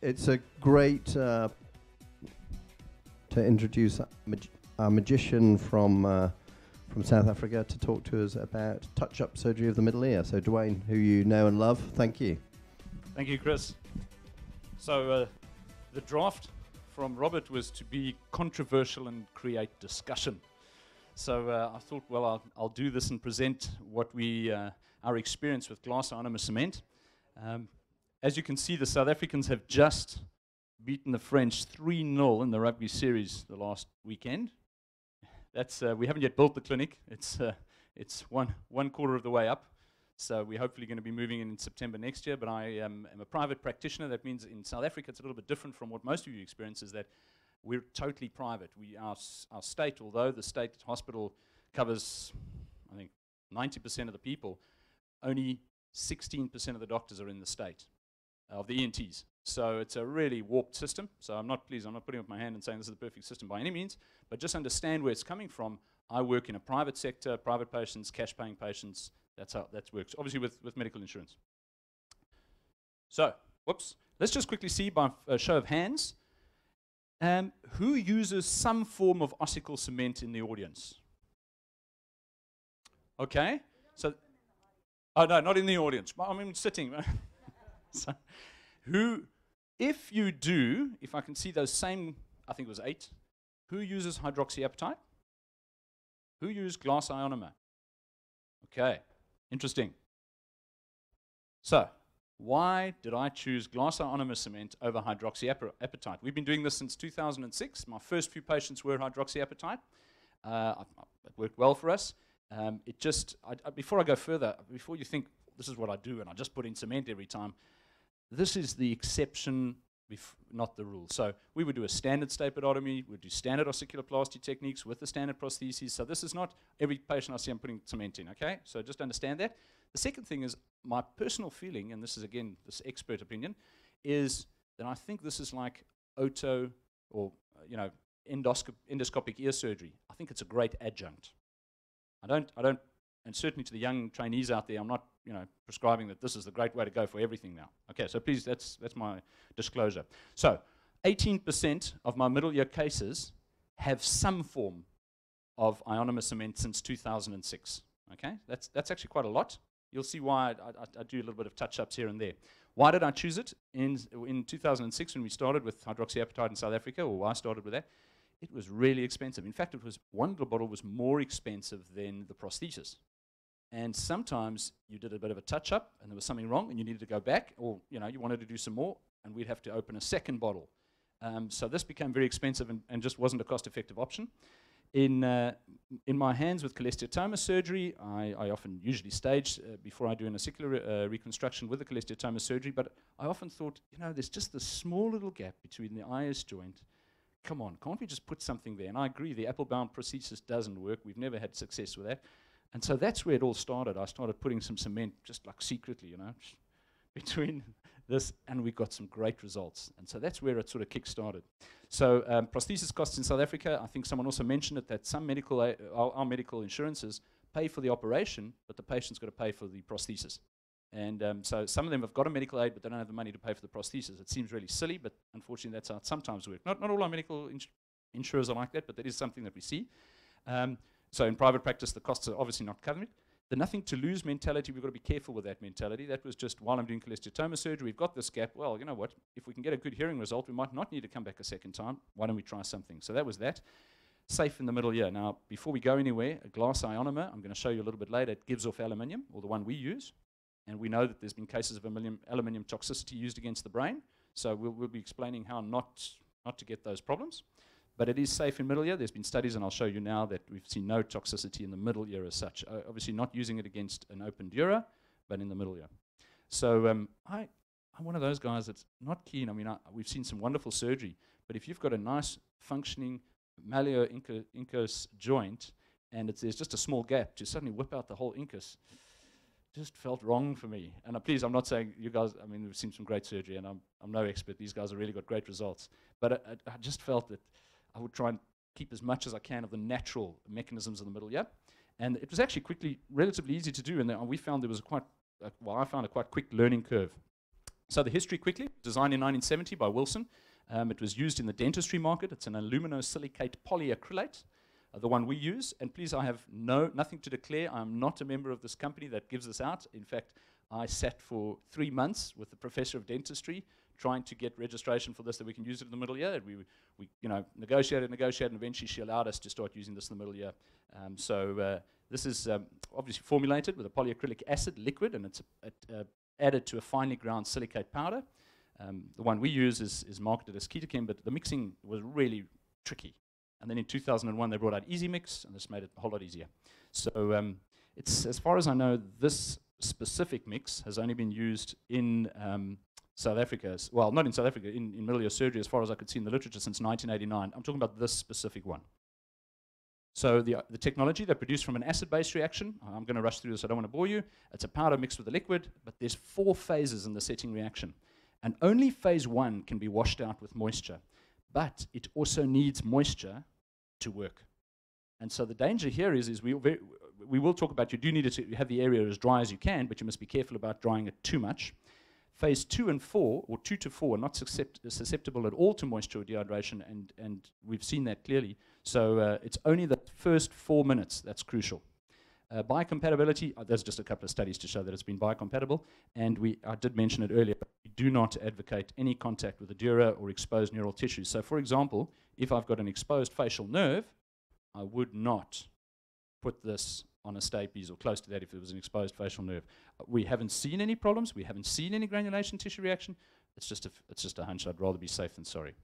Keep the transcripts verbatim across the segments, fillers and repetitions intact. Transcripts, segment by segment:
it's a great uh, to introduce a, mag a magician from uh, from South Africa to talk to us about touch-up surgery of the middle ear. So Duane, who you know and love, thank you. Thank you, Chris. So uh, the draft from Robert was to be controversial and create discussion. So uh, I thought, well, I'll, I'll do this and present what we, uh, our experience with glass ionomer cement. Um, as you can see, the South Africans have just beaten the French three nil in the rugby series the last weekend. That's, uh, we haven't yet built the clinic. It's, uh, it's one, one quarter of the way up. So we're hopefully going to be moving in in September next year, but I um, am a private practitioner. That means in South Africa it's a little bit different from what most of you experience, is that we're totally private. We, our, our state, although the state hospital covers, I think, ninety percent of the people, only sixteen percent of the doctors are in the state, uh, of the E N Ts. So it's a really warped system. So I'm not, pleased, I'm not putting up my hand and saying this is the perfect system by any means, but just understand where it's coming from. I work in a private sector, private patients, cash-paying patients. That's how that works, obviously with, with medical insurance. So, whoops. Let's just quickly see by a show of hands, um, who uses some form of ossicle cement in the audience? Okay. So, oh no, not in the audience. I mean, sitting. So, who, if you do, if I can see those same, I think it was eight, who uses hydroxyapatite? Who uses glass ionomer? Okay. Interesting. So, why did I choose glass ionomer cement over hydroxyapatite? We've been doing this since two thousand six. My first few patients were hydroxyapatite. Uh, it worked well for us. Um, it just, I, I, before I go further, before you think this is what I do and I just put in cement every time, this is the exception, not the rule. So we would do a standard stapleotomy, we'd do standard ossiculoplasty techniques with the standard prostheses. So this is not every patient I see I'm putting cement in, okay? So just understand that. The second thing is my personal feeling, and this is again this expert opinion, is that I think this is like oto or uh, you know endoscop endoscopic ear surgery. I think it's a great adjunct. I don't, I don't, and certainly to the young trainees out there, I'm not, you know, prescribing that this is the great way to go for everything now. Okay, so please, that's that's my disclosure. So, eighteen percent of my middle ear cases have some form of ionomer cement since two thousand six. Okay, that's that's actually quite a lot. You'll see why I, I, I do a little bit of touch-ups here and there. Why did I choose it in in two thousand six when we started with hydroxyapatite in South Africa, or why I started with that? It was really expensive. In fact, it was one little bottle was more expensive than the prosthesis. And sometimes you did a bit of a touch-up, and there was something wrong, and you needed to go back, or you know you wanted to do some more, and we'd have to open a second bottle. Um, so this became very expensive and, and just wasn't a cost-effective option. In uh, in my hands with cholesteatoma surgery, I, I often usually stage uh, before I do an ossicular uh, reconstruction with the cholesteatoma surgery. But I often thought, you know, there's just this small little gap between the I S joint. Come on, can't we just put something there? And I agree, the apple-bound prosthesis doesn't work. We've never had success with that. And so that's where it all started. I started putting some cement just like secretly, you know, between this, and we got some great results. And so that's where it sort of kick-started. So um, prosthesis costs in South Africa, I think someone also mentioned it, that some medical, uh, our, our medical insurances pay for the operation, but the patient's got to pay for the prosthesis. And um, so some of them have got a medical aid, but they don't have the money to pay for the prosthesis. It seems really silly, but unfortunately that's how it sometimes works. Not, not all our medical ins insurers are like that, but that is something that we see. Um, So in private practice, the costs are obviously not covered. The nothing to lose mentality, we've got to be careful with that mentality. That was just while I'm doing cholesteatoma surgery, we've got this gap. Well, you know what? If we can get a good hearing result, we might not need to come back a second time. Why don't we try something? So that was that. Safe in the middle ear. Now, before we go anywhere, a glass ionomer, I'm going to show you a little bit later, it gives off aluminium, or the one we use. And we know that there's been cases of aluminium, aluminium toxicity used against the brain. So we'll, we'll be explaining how not, not to get those problems. But it is safe in middle ear. There's been studies, and I'll show you now, that we've seen no toxicity in the middle ear as such. Uh, obviously not using it against an open dura, but in the middle ear. So um, I, I'm one of those guys that's not keen. I mean, I, we've seen some wonderful surgery, but if you've got a nice functioning malleolo incus joint, and it's, there's just a small gap, to suddenly whip out the whole incus, just felt wrong for me. And uh, please, I'm not saying you guys, I mean, we've seen some great surgery, and I'm, I'm no expert. These guys have really got great results. But I, I, I just felt that I would try and keep as much as I can of the natural mechanisms of the middle ear. And it was actually quickly, relatively easy to do, and uh, we found there was a quite, uh, well, I found a quite quick learning curve. So the history quickly, designed in nineteen seventy by Wilson. Um, it was used in the dentistry market. It's an aluminosilicate polyacrylate, uh, the one we use. And please, I have no nothing to declare. I'm not a member of this company that gives this out. In fact, I sat for three months with the professor of dentistry trying to get registration for this, that we can use it in the middle year. We, we you know, negotiated, negotiated, and eventually she allowed us to start using this in the middle year. Um, so uh, this is um, obviously formulated with a polyacrylic acid liquid, and it's a, a, a added to a finely ground silicate powder. Um, the one we use is, is marketed as Ketochem, but the mixing was really tricky. And then in two thousand one, they brought out Easy Mix, and this made it a whole lot easier. So um, it's, as far as I know, this specific mix has only been used in um, South Africa, well, not in South Africa, in, in middle ear surgery, as far as I could see in the literature, since nineteen eighty-nine. I'm talking about this specific one. So the, uh, the technology they produce from an acid-base reaction, I'm going to rush through this, I don't want to bore you. It's a powder mixed with a liquid, but there's four phases in the setting reaction. And only phase one can be washed out with moisture. But it also needs moisture to work. And so the danger here is, is we, very, we will talk about you do need to have the area as dry as you can, but you must be careful about drying it too much. Phase two and four, or two to four, are not susceptible at all to moisture or dehydration, and, and we've seen that clearly. So uh, it's only the first four minutes that's crucial. Uh, biocompatibility, uh, there's just a couple of studies to show that it's been biocompatible, and we, I did mention it earlier, we do not advocate any contact with the dura or exposed neural tissues. So for example, if I've got an exposed facial nerve, I would not put this on a stapes or close to that if it was an exposed facial nerve. Uh, we haven't seen any problems, we haven't seen any granulation tissue reaction. It's just a, f it's just a hunch. I'd rather be safe than sorry.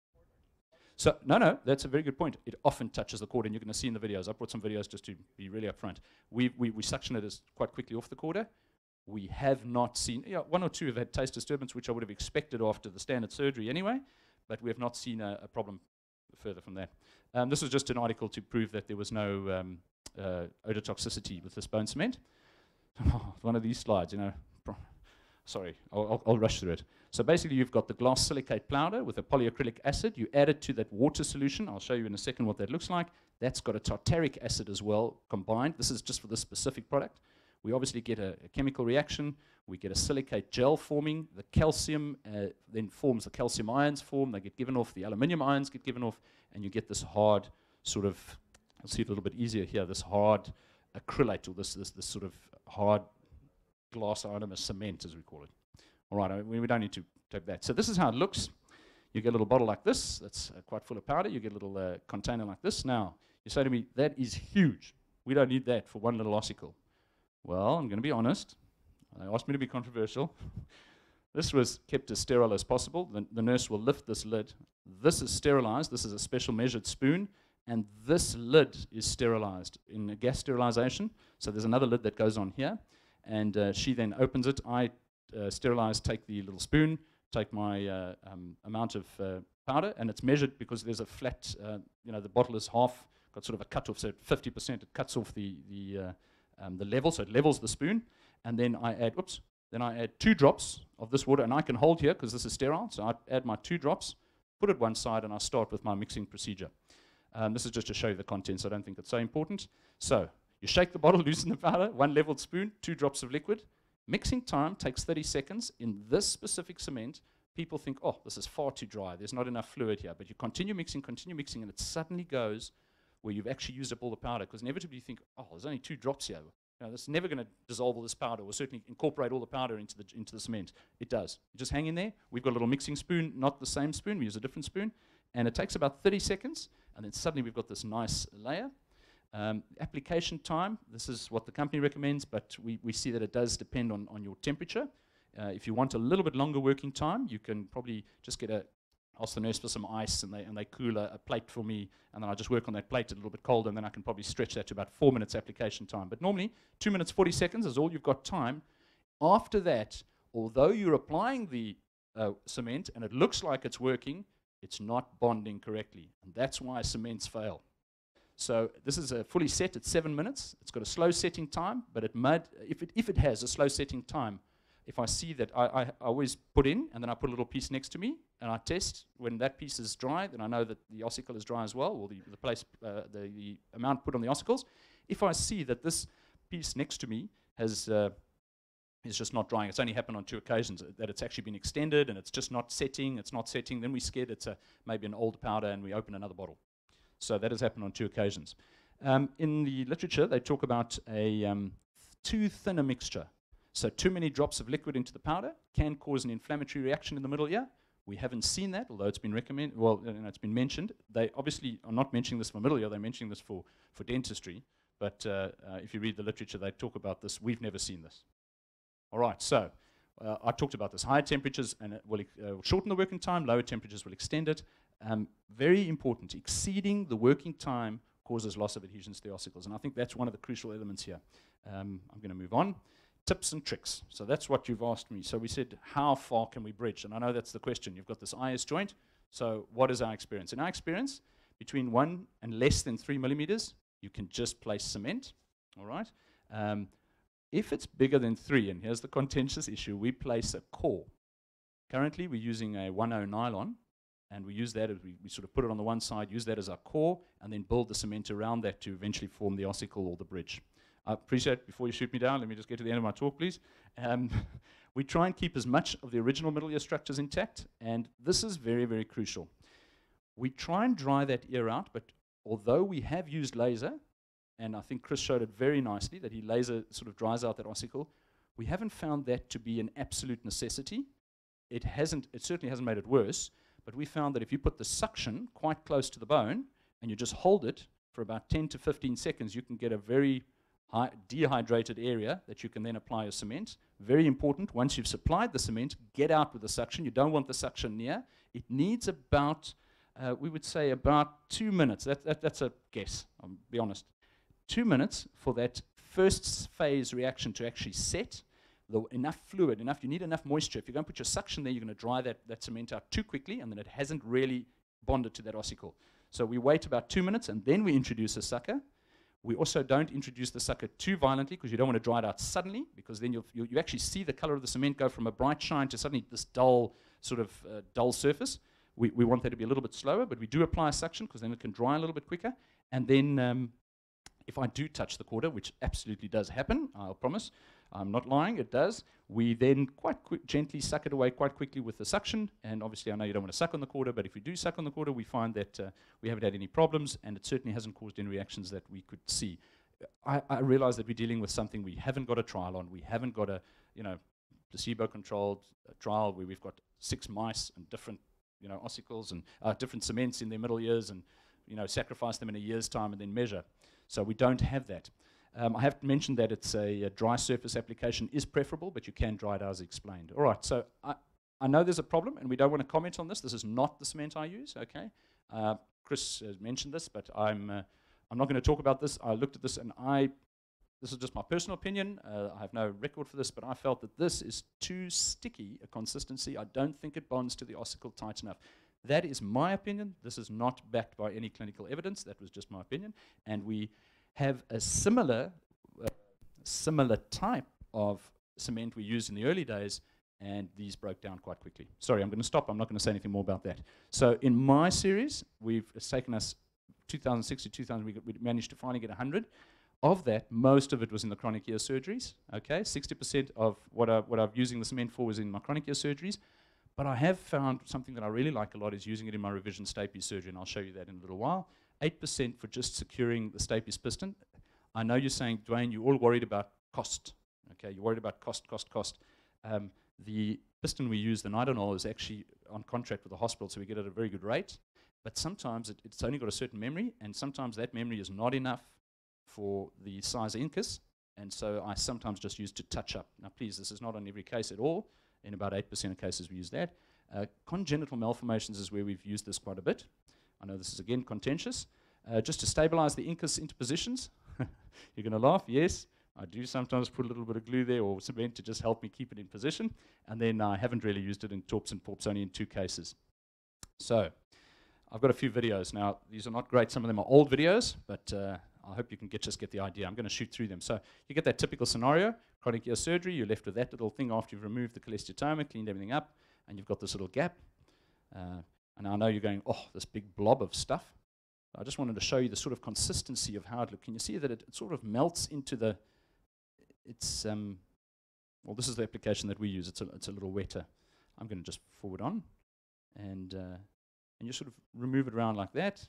So, no, no, that's a very good point. It often touches the cord, and you're going to see in the videos. I brought some videos just to be really upfront. We, we, we suction it as quite quickly off the corda. We have not seen, yeah, one or two have had taste disturbance, which I would have expected after the standard surgery anyway, but we have not seen a, a problem further from that. Um, this was just an article to prove that there was no um, uh, ototoxicity with this bone cement. One of these slides, you know. Sorry, I'll, I'll, I'll rush through it. So basically, you've got the glass silicate powder with a polyacrylic acid. You add it to that water solution. I'll show you in a second what that looks like. That's got a tartaric acid as well combined. This is just for this specific product. We obviously get a, a chemical reaction. We get a silicate gel forming. The calcium uh, then forms, the calcium ions form. They get given off. The aluminium ions get given off. And you get this hard sort of, I'll see it a little bit easier here, this hard acrylate, or this, this, this sort of hard glass item, a cement as we call it. All right, I mean, we don't need to take that. So this is how it looks. You get a little bottle like this that's uh, quite full of powder. You get a little uh, container like this. Now, you say to me, that is huge. We don't need that for one little ossicle. Well, I'm going to be honest. They asked me to be controversial. This was kept as sterile as possible. The, the nurse will lift this lid. This is sterilized. This is a special measured spoon. And this lid is sterilized in a gas sterilization. So there's another lid that goes on here. And uh, she then opens it. I uh, sterilize, take the little spoon, take my uh, um, amount of uh, powder, and it's measured because there's a flat, uh, you know, the bottle is half, got sort of a cut-off, so fifty percent, it cuts off the, the, uh, um, the level, so it levels the spoon. And then I add, oops, then I add two drops of this water, and I can hold here because this is sterile, so I add my two drops, put it one side, and I start with my mixing procedure. Um, this is just to show you the contents. I don't think it's so important. So you shake the bottle, loosen the powder, one leveled spoon, two drops of liquid. Mixing time takes thirty seconds. In this specific cement, people think, oh, this is far too dry. There's not enough fluid here. But you continue mixing, continue mixing, and it suddenly goes where you've actually used up all the powder. Because inevitably you think, oh, there's only two drops here. You know, that's never going to dissolve all this powder, or certainly incorporate all the powder into the, into the cement. It does. You just hang in there. We've got a little mixing spoon, not the same spoon. We use a different spoon. And it takes about thirty seconds, and then suddenly we've got this nice layer. Um, application time, this is what the company recommends, but we, we see that it does depend on, on your temperature. Uh, if you want a little bit longer working time, you can probably just get a, ask the nurse for some ice, and they, and they cool a, a plate for me, and then I just work on that plate a little bit colder, and then I can probably stretch that to about four minutes application time. But normally, two minutes, forty seconds is all you've got time. After that, although you're applying the uh, cement, and it looks like it's working, it's not bonding correctly, and that's why cements fail. So this is a fully set at seven minutes. It's got a slow setting time, but it mud, if, it, if it has a slow setting time, if I see that, I, I, I always put in, and then I put a little piece next to me, and I test. When that piece is dry, then I know that the ossicle is dry as well, or the, the, place, uh, the, the amount put on the ossicles. If I see that this piece next to me has uh, is just not drying. It's only happened on two occasions, uh, that it's actually been extended and it's just not setting, it's not setting. Then we're scared it's a, maybe an old powder and we open another bottle. So that has happened on two occasions. Um, in the literature, they talk about a um, too thin a mixture. So too many drops of liquid into the powder can cause an inflammatory reaction in the middle ear. We haven't seen that, although it's been recommended, well, you know, it's been mentioned. They obviously are not mentioning this for middle ear, they're mentioning this for, for dentistry. But uh, uh, if you read the literature, they talk about this. We've never seen this. All right, so uh, I talked about this. Higher temperatures and it will uh, shorten the working time, lower temperatures will extend it. Um, very important, exceeding the working time causes loss of adhesions to the ossicles. And I think that's one of the crucial elements here. Um, I'm going to move on. Tips and tricks. So that's what you've asked me. So we said, how far can we bridge? And I know that's the question. You've got this I S joint. So what is our experience? In our experience, between one and less than three millimeters, you can just place cement. All right. Um, if it's bigger than three, and here's the contentious issue, we place a core. Currently, we're using a one oh nylon, and we use that as we, we sort of put it on the one side, use that as our core, and then build the cement around that to eventually form the ossicle or the bridge. I appreciate, before you shoot me down, let me just get to the end of my talk, please. Um, we try and keep as much of the original middle ear structures intact, and this is very, very crucial. We try and dry that ear out, but although we have used laser, and I think Chris showed it very nicely, that he laser sort of dries out that ossicle, we haven't found that to be an absolute necessity. It hasn't, it certainly hasn't made it worse, but we found that if you put the suction quite close to the bone, and you just hold it for about ten to fifteen seconds, you can get a very high dehydrated area that you can then apply your cement. Very important, once you've supplied the cement, get out with the suction. You don't want the suction near. It needs about, uh, we would say about two minutes. That, that, that's a guess, I'll be honest. Two minutes for that first phase reaction to actually set. The enough fluid, enough, you need enough moisture. If you're going to put your suction there, you're going to dry that, that cement out too quickly, and then it hasn't really bonded to that ossicle. So we wait about two minutes, and then we introduce a sucker. We also don't introduce the sucker too violently because you don't want to dry it out suddenly, because then you'll, you'll, you actually see the color of the cement go from a bright shine to suddenly this dull, sort of uh, dull surface. We, we want that to be a little bit slower, but we do apply a suction because then it can dry a little bit quicker. And then um, if I do touch the quarter, which absolutely does happen, I'll promise, I'm not lying, it does, we then quite quick, gently suck it away quite quickly with the suction. And obviously I know you don't want to suck on the quarter, but if we do suck on the quarter, we find that uh, we haven't had any problems, and it certainly hasn't caused any reactions that we could see. I, I realize that we're dealing with something we haven't got a trial on. We haven't got a, you know, placebo-controlled uh, trial where we've got six mice and different, you know, ossicles and uh, different cements in their middle ears, and, you know, sacrifice them in a year's time and then measure. So we don't have that. Um, I have mentioned that it's a, a dry surface application is preferable, but you can dry it as explained. All right, so I, I know there's a problem, and we don't want to comment on this. This is not the cement I use, okay? Uh, Chris has mentioned this, but I'm, uh, I'm not going to talk about this. I looked at this, and I, this is just my personal opinion. Uh, I have no record for this, but I felt that this is too sticky a consistency. I don't think it bonds to the ossicle tight enough. That is my opinion. This is not backed by any clinical evidence. That was just my opinion. And we have a similar, uh, similar type of cement we used in the early days, and these broke down quite quickly. Sorry, I'm going to stop. I'm not going to say anything more about that. So in my series, we've, it's taken us two thousand six to two thousand, we, got, we managed to finally get one hundred. Of that, most of it was in the chronic ear surgeries. Okay, sixty percent of what, I, what I'm using the cement for was in my chronic ear surgeries. But I have found something that I really like a lot is using it in my revision stapes surgery, and I'll show you that in a little while. eight percent for just securing the stapes piston. I know you're saying, Duane, you're all worried about cost. Okay, you're worried about cost, cost, cost. Um, the piston we use, the Nidonol, is actually on contract with the hospital, so we get it at a very good rate. But sometimes it, it's only got a certain memory, and sometimes that memory is not enough for the size incus, and so I sometimes just use to touch up. Now, please, this is not on every case at all. In about eight percent of cases, we use that. Uh, congenital malformations is where we've used this quite a bit. I know this is, again, contentious. Uh, just to stabilize the incus into positions. You're going to laugh, yes. I do sometimes put a little bit of glue there or cement to just help me keep it in position. And then I haven't really used it in torps and porps, only in two cases. So I've got a few videos. Now, these are not great. Some of them are old videos, but uh, I hope you can get, just get the idea. I'm going to shoot through them. So you get that typical scenario, chronic ear surgery. You're left with that little thing after you've removed the cholesteatoma, cleaned everything up, and you've got this little gap. Uh, and I know you're going, oh, this big blob of stuff. I just wanted to show you the sort of consistency of how it looks. Can you see that it, it sort of melts into the, it's, um, well, this is the application that we use. It's a, it's a little wetter. I'm going to just forward on, and uh, and you sort of remove it around like that.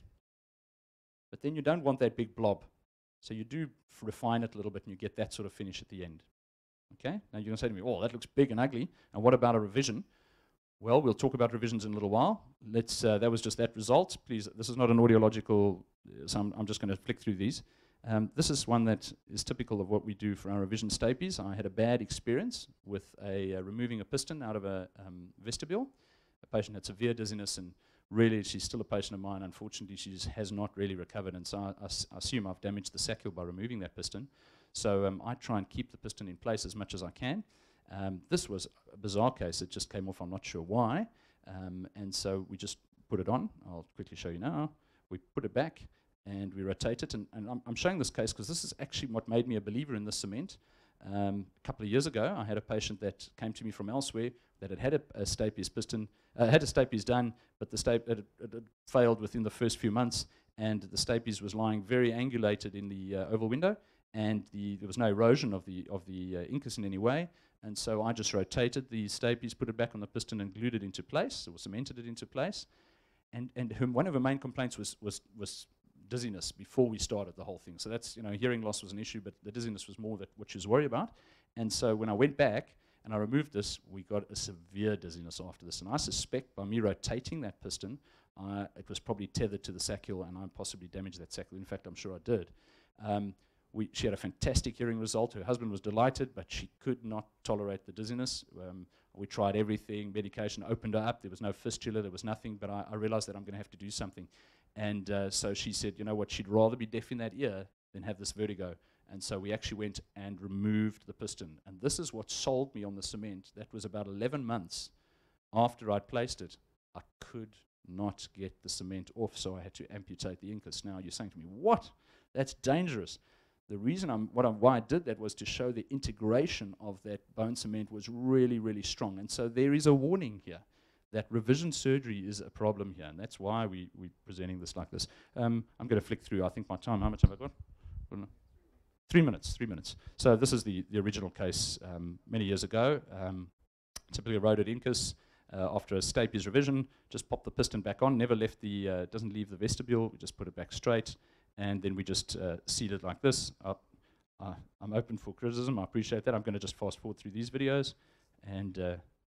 But then you don't want that big blob. So you do f refine it a little bit, and you get that sort of finish at the end. Okay? Now you're going to say to me, oh, that looks big and ugly. And what about a revision? Well, we'll talk about revisions in a little while. Let's, uh, that was just that result. Please, this is not an audiological, uh, so I'm, I'm just going to flick through these. Um, this is one that is typical of what we do for our revision stapes. I had a bad experience with a, uh, removing a piston out of a um, vestibule. The patient had severe dizziness, and really she's still a patient of mine. Unfortunately, she just has not really recovered, and so I, I, s I assume I've damaged the saccule by removing that piston. So um, I try and keep the piston in place as much as I can. Um, this was a bizarre case. It just came off. I'm not sure why. Um, and so we just put it on. I'll quickly show you now. We put it back, and we rotate it. And, and I'm, I'm showing this case because this is actually what made me a believer in this cement. Um, a couple of years ago, I had a patient that came to me from elsewhere that had had a, a stapes piston, uh, had a stapes done, but the stape it, it, it failed within the first few months, and the stapes was lying very angulated in the uh, oval window, and the, there was no erosion of the of the uh, incus in any way. And so I just rotated the stapes, put it back on the piston, and glued it into place, or cemented it into place. And and her, one of her main complaints was was was dizziness before we started the whole thing. So that's, you know, hearing loss was an issue, but the dizziness was more that what she was worried about. And so when I went back and I removed this, we got a severe dizziness after this. And I suspect by me rotating that piston, uh, it was probably tethered to the saccule, and I possibly damaged that saccule. In fact, I'm sure I did. Um, We, she had a fantastic hearing result. Her husband was delighted, but she could not tolerate the dizziness. Um, we tried everything, medication, opened her up. There was no fistula, there was nothing, but I, I realized that I'm going to have to do something. And uh, so she said, you know what, she'd rather be deaf in that ear than have this vertigo. And so we actually went and removed the piston. And this is what sold me on the cement. That was about eleven months after I'd placed it. I could not get the cement off, so I had to amputate the incus. Now you're saying to me, what? That's dangerous. The reason I'm, what I'm, why I did that was to show the integration of that bone cement was really, really strong. And so there is a warning here that revision surgery is a problem here, and that's why we, we're presenting this like this. Um, I'm going to flick through, I think my time, how much have I got? I don't know. Three minutes, three minutes. So this is the, the original case um, many years ago. Um, typically eroded incus. Uh, after a stapes revision, just pop the piston back on, never left the, uh, doesn't leave the vestibule, we just put it back straight. And then we just uh, seed it like this. Uh, uh, I'm open for criticism. I appreciate that. I'm going to just fast forward through these videos. And uh,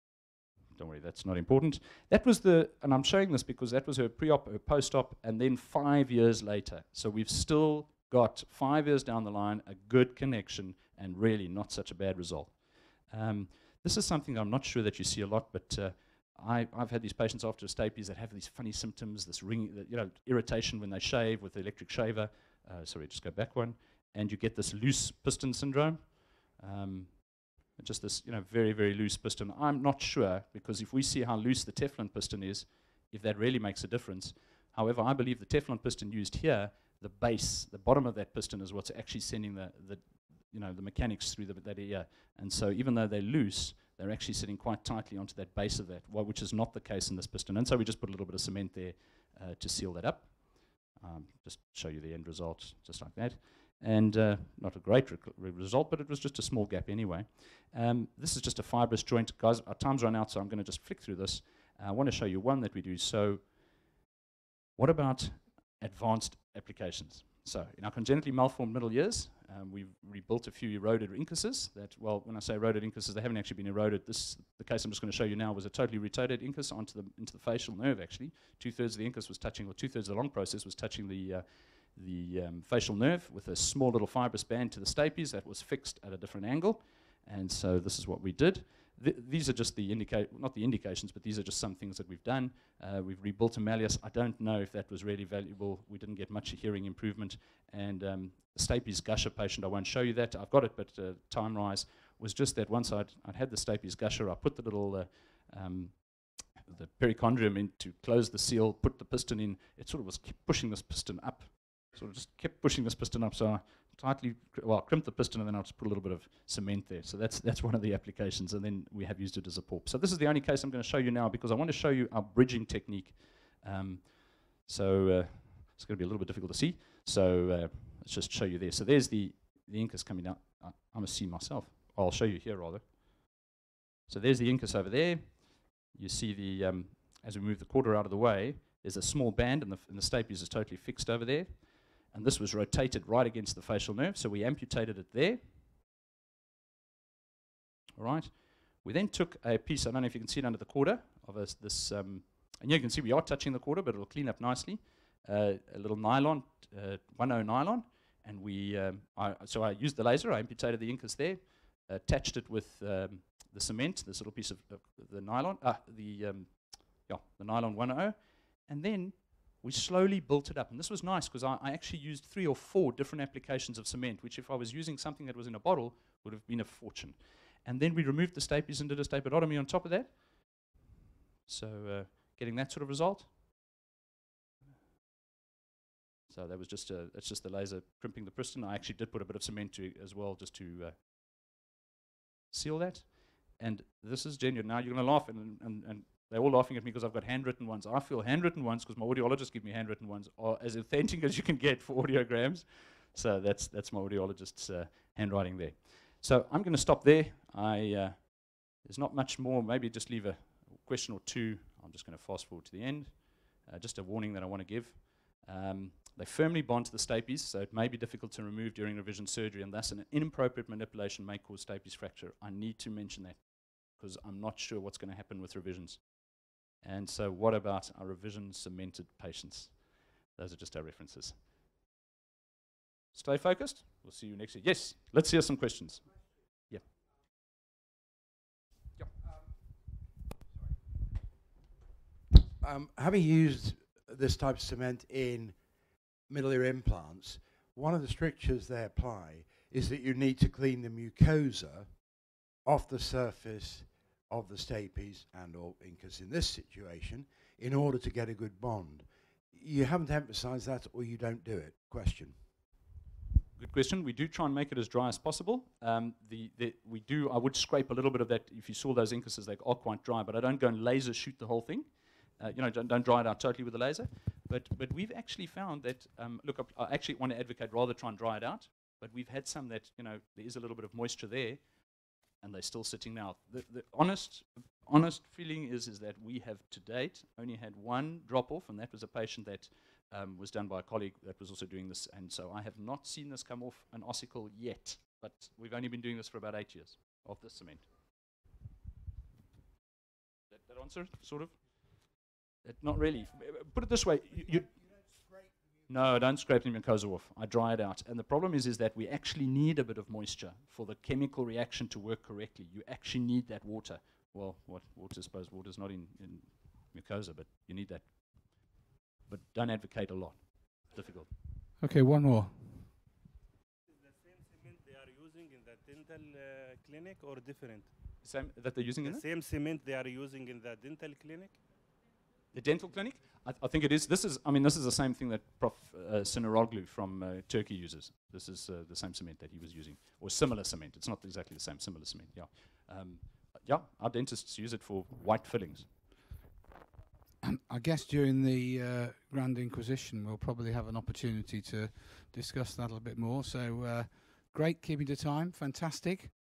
don't worry, that's not important. That was the, and I'm showing this because that was her pre-op, her post-op, and then five years later. So we've still got five years down the line, a good connection, and really not such a bad result. Um, this is something I'm not sure that you see a lot, but uh, I, I've had these patients after stapes that have these funny symptoms, this ring, the, you know, irritation when they shave with the electric shaver. Uh, sorry, just go back one. And you get this loose piston syndrome. Um, just this, you know, very, very loose piston. I'm not sure, because if we see how loose the Teflon piston is, if that really makes a difference. However, I believe the Teflon piston used here, the base, the bottom of that piston is what's actually sending the, the you know, the mechanics through the, that ear. And so even though they're loose, they're actually sitting quite tightly onto that base of that, well, which is not the case in this piston. And so we just put a little bit of cement there uh, to seal that up. Um, just show you the end result, just like that. And uh, not a great re result, but it was just a small gap anyway. Um, this is just a fibrous joint. Guys, our time's run out, so I'm going to just flick through this. Uh, I want to show you one that we do. So what about advanced applications? So in our congenitally malformed middle ears, um, we've rebuilt a few eroded incuses that, well, when I say eroded incuses, they haven't actually been eroded. This, the case I'm just going to show you now was a totally rotated incus onto the, into the facial nerve, actually. Two-thirds of the incus was touching, or two-thirds of the long process was touching the, uh, the um, facial nerve with a small little fibrous band to the stapes that was fixed at a different angle. And so this is what we did. Th these are just the indicate, not the indications, but these are just some things that we've done. Uh, we've rebuilt a malleus. I don't know if that was really valuable. We didn't get much hearing improvement. And um, the stapes gusher patient, I won't show you that. I've got it, but uh, time rise was just that once I'd, I'd had the stapes gusher, I put the little uh, um, the perichondrium in to close the seal, put the piston in. It sort of was kept pushing this piston up. Sort of just kept pushing this piston up. So I tightly, well, crimped the piston, and then I'll just put a little bit of cement there. So that's that's one of the applications, and then we have used it as a pulp. So this is the only case I'm going to show you now, because I want to show you our bridging technique. Um, so uh, it's going to be a little bit difficult to see. So uh, let's just show you there. So there's the, the incus coming out. I, I'm a C myself. I'll show you here rather. So there's the incus over there. You see the, um, as we move the quarter out of the way, there's a small band, and the, and the stapes is totally fixed over there. And this was rotated right against the facial nerve, so we amputated it there. All right. We then took a piece, I don't know if you can see it under the quarter, of a, this, um, and you can see we are touching the quarter, but it'll clean up nicely. Uh, a little nylon, uh, one oh nylon, and we, um, I, so I used the laser, I amputated the incus there, attached it with um, the cement, this little piece of uh, the nylon, uh, the, um, yeah, the nylon one oh, and then we slowly built it up. And this was nice because I, I actually used three or four different applications of cement, which if I was using something that was in a bottle, would have been a fortune. And then we removed the stapes and did a stapedotomy on top of that. So uh, getting that sort of result. So that was just a, it's just the laser crimping the piston. I actually did put a bit of cement to as well just to uh, seal that. And this is genuine. Now you're going to laugh, and, and, and they're all laughing at me because I've got handwritten ones. I feel handwritten ones because my audiologists give me handwritten ones are as authentic as you can get for audiograms. So that's, that's my audiologist's uh, handwriting there. So I'm going to stop there. I, uh, there's not much more. Maybe just leave a question or two. I'm just going to fast forward to the end. Uh, just a warning that I want to give. Um, they firmly bond to the stapes, so it may be difficult to remove during revision surgery, and thus an inappropriate manipulation may cause stapes fracture. I need to mention that because I'm not sure what's going to happen with revisions. And so what about our revision cemented patients? Those are just our references. Stay focused. We'll see you next year. Yes, let's hear some questions. Yeah. Yep. Um, having used this type of cement in middle ear implants, one of the strictures they apply is that you need to clean the mucosa off the surface of the stapes and or incus in this situation in order to get a good bond. You haven't emphasized that, or you don't do it. Question. Good question. We do try and make it as dry as possible. Um, the, the, we do, I would scrape a little bit of that. If you saw those incuses, they are quite dry, but I don't go and laser shoot the whole thing. Uh, you know, don't, don't dry it out totally with the laser. But, but we've actually found that, um, look, I, I actually want to advocate rather try and dry it out, but we've had some that, you know, there is a little bit of moisture there, and they're still sitting now. The, the honest, honest feeling is, is that we have to date only had one drop-off, and that was a patient that um, was done by a colleague that was also doing this, and so I have not seen this come off an ossicle yet, but we've only been doing this for about eight years of this cement. That, that answer, sort of? It, not really. Put it this way. You, you, you don't scrape the no, don't scrape the mucosa off. I dry it out. And the problem is, is that we actually need a bit of moisture for the chemical reaction to work correctly. You actually need that water. Well, what water, I suppose water's not in, in mucosa, but you need that. But don't advocate a lot. It's difficult. Okay, one more. Is the same cement they are using in the dental uh, clinic or different? Same that they're using the in it? same cement they are using in the dental clinic? The dental clinic? I, th I think it is. This is, I mean, this is the same thing that Professor Uh, Sinaroglu from uh, Turkey uses. This is uh, the same cement that he was using, or similar cement. It's not exactly the same, similar cement, yeah. Um, yeah, our dentists use it for white fillings. I guess during the uh, Grand Inquisition, we'll probably have an opportunity to discuss that a little bit more. So uh, great keeping to time, fantastic.